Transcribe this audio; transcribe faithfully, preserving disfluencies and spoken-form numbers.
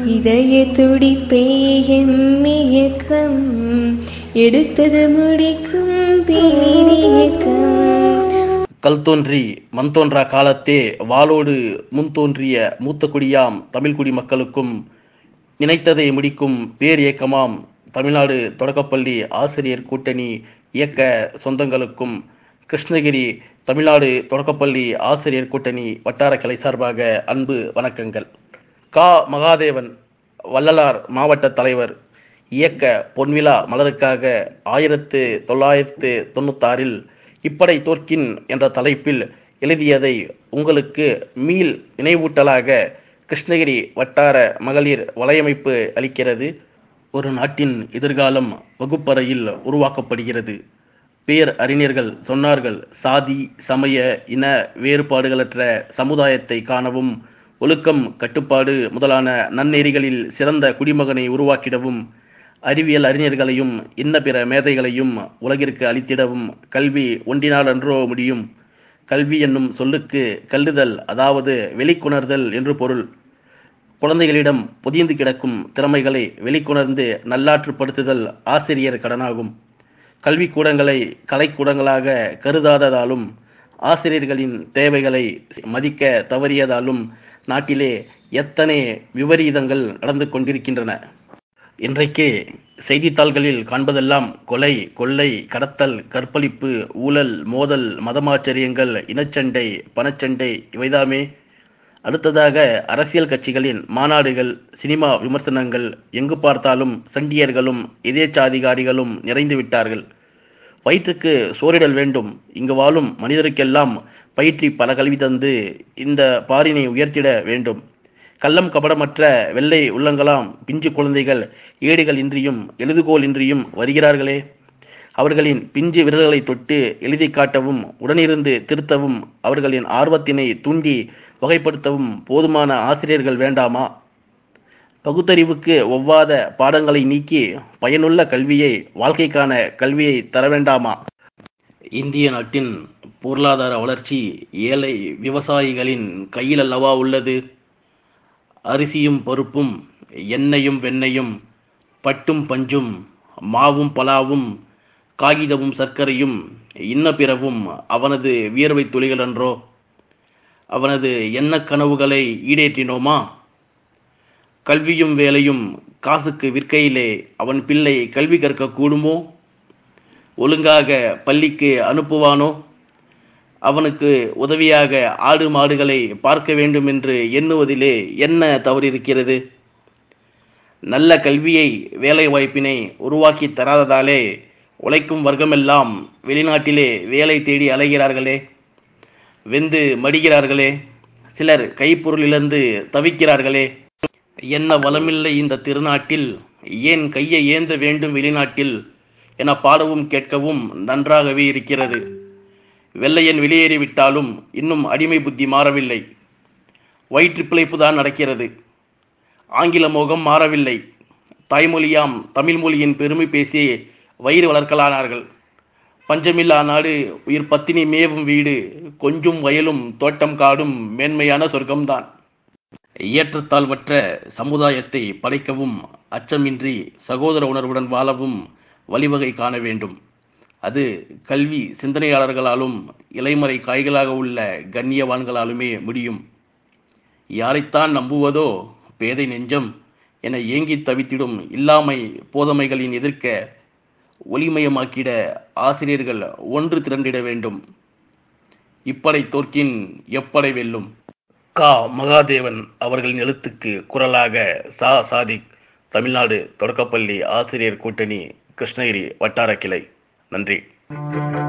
இதய துடிப்பே என் இயக்கம் எடுத்தது முடிக்கும் பேரியக்கம். கல் தோன்றி மண் தோன்றா காலத்தே வாளோடு முன் தோன்றிய மூத்த குடியாம் தமிழ் குடி மக்களுக்கும் நினைத்ததை முடிக்கும் பேர் இயக்கமாம் தமிழ்நாடு தொடக்கப்பள்ளி ஆசிரியர் கூட்டணி இயக்க சொந்தங்களுக்கும் கிருஷ்ணகிரி தமிழ்நாடு தொடக்கப்பள்ளி ஆசிரியர் கூட்டணி வட்டார கிளை சார்பாக அன்பு வணக்கங்கள். கா மகாதேவன் வள்ளலார் மாவட்ட தலைவர் இயக்க பொன்விழா மலருக்காக ஆயிரத்து தொள்ளாயிரத்து தொண்ணூத்தாறில் இப்படை தோற்கின் என்ற தலைப்பில் எழுதியதை உங்களுக்கு மீள் நினைவூட்டலாக கிருஷ்ணகிரி வட்டார மகளிர் வலையமைப்பு அளிக்கிறது. ஒரு நாட்டின் எதிர்காலம் வகுப்பறையில் உருவாக்கப்படுகிறது. பேர் அறிஞர்கள் சொன்னார்கள், சாதி சமய இன வேறுபாடுகளற்ற சமுதாயத்தை காணவும் ஒழுக்கம் கட்டுப்பாடு முதலான நன்னெறிகளில் சிறந்த குடிமகனை உருவாக்கிடவும் அறிவியல் அறிஞர்களையும் இன்ன பிற மேதைகளையும் உலகிற்கு அளித்திடவும் கல்வி ஒன்றினால் அன்றோ முடியும். கல்வி என்னும் சொல்லுக்கு கல்லுதல், அதாவது வெளிக்கொணர்தல் என்று பொருள். குழந்தைகளிடம் பொதிந்து கிடக்கும் திறமைகளை வெளிக்கொணர்ந்து நல்லாற்றுப்படுத்துதல் ஆசிரியர் கடனாகும். கல்விக்கூடங்களை கலைக்கூடங்களாக கருதாததாலும் ஆசிரியர்களின் தேவைகளை மதிக்க தவறியதாலும் நாட்டிலே எத்தனை விபரீதங்கள் நடந்து கொண்டிருக்கின்றன. இன்றைக்கு செய்தித்தாள்களில் காண்பதெல்லாம் கொலை, கொள்ளை, கடத்தல், கற்பழிப்பு, ஊழல், மோதல், மதமாச்சரியங்கள், இனச்சண்டை, பணச்சண்டை இவைதாமே. அடுத்ததாக அரசியல் கட்சிகளின் மாநாடுகள், சினிமா விமர்சனங்கள், எங்கு பார்த்தாலும் சண்டியர்களும் எதேச்சாதிகாரிகளும் நிறைந்து விட்டார்கள். வயிற்றுக்கு சோறிடல் வேண்டும். இங்கு வாழும் மனிதருக்கெல்லாம் பயிற்றி பல கல்வி தந்து இந்த பாரினை உயர்த்திட வேண்டும். கள்ளம் கபடமற்ற வெள்ளை உள்ளங்களாம் பிஞ்சு குழந்தைகள் ஏடுகள் இன்றியும் எழுதுகோல் இன்றியும் வருகிறார்களே. அவர்களின் பிஞ்சு விரல்களை தொட்டு எழுதி காட்டவும் உடனிருந்து திருத்தவும் அவர்களின் ஆர்வத்தினை தூண்டி வகைப்படுத்தவும் போதுமான ஆசிரியர்கள் வேண்டாமா? பகுத்தறிவுக்கு ஒவ்வாத பாடங்களை நீக்கி பயனுள்ள கல்வியை, வாழ்க்கைக்கான கல்வியை தர வேண்டாமா? இந்திய நாட்டின் பொருளாதார வளர்ச்சி ஏழை விவசாயிகளின் கையில் அல்லவா உள்ளது. அரிசியும் பருப்பும், எண்ணெயும் வெண்ணையும், பட்டும் பஞ்சும், மாவும் பலாவும், காகிதமும் சர்க்கரையும் இன்ன பிறவும் அவனது வியர்வை துளிகள் அன்றோ? அவனது எண்ண கனவுகளை ஈடேற்றினோமா? கல்வியும் வேலையும் காசுக்கு விற்கையிலே அவன் பிள்ளை கல்வி கற்க கூடுமோ? ஒழுங்காக பள்ளிக்கு அனுப்புவானோ? அவனுக்கு உதவியாக ஆடு மாடுகளை பார்க்க வேண்டும் என்று எண்ணுவதிலே என்ன தவறிருக்கிறது? நல்ல கல்வியை, வேலை வாய்ப்பினை உருவாக்கி தராததாலே உழைக்கும் வர்க்கமெல்லாம் வெளிநாட்டிலே வேலை தேடி அலைகிறார்களே, வெந்து மடிகிறார்களே, சிலர் கைப்பொருள் இழந்து தவிக்கிறார்களே. என்ன வளமில்லை இந்த திருநாட்டில், ஏன் கையை ஏந்த வேண்டும் வெளிநாட்டில் என பாடவும் கேட்கவும் நன்றாகவே இருக்கிறது. வெள்ளையன் வெளியேறிவிட்டாலும் இன்னும் அடிமை புத்தி மாறவில்லை. வயிற்று பிழைப்பு தான் நடக்கிறது. ஆங்கில மோகம் மாறவில்லை. தாய்மொழியாம் தமிழ் மொழியின் பெருமை பேசி வயிறு வளர்க்கலானார்கள். பஞ்சமில்லா நாடு, உயிர் பத்தினி மேவும் வீடு, கொஞ்சம் வயலும் தோட்டம் காடும் மேன்மையான சொர்க்கம்தான். ஏற்றத்தாழ்வற்ற சமுதாயத்தை படைக்கவும் அச்சமின்றி சகோதர உணர்வுடன் வாழவும் வழிவகை காண வேண்டும். அது கல்வி சிந்தனையாளர்களாலும் இலைமறை காய்களாக உள்ள கண்ணியவான்களாலுமே முடியும். யாரைத்தான் நம்புவதோ பேதை நெஞ்சம் என ஏங்கி தவித்திடும் இல்லாமை போதமைகளின் எதிர்க்க ஒளிமயமாக்கிட ஆசிரியர்கள் ஒன்று திரண்டிட வேண்டும். இப்படை தோற்கின் எப்படை வெல்லும். கா மகாதேவன் அவர்களின் எழுத்துக்கு குரலாக சா சாதிக், தமிழ்நாடு தொடக்கப்பள்ளி ஆசிரியர் கூட்டணி, கிருஷ்ணகிரி வட்டார கிளை. நன்றி.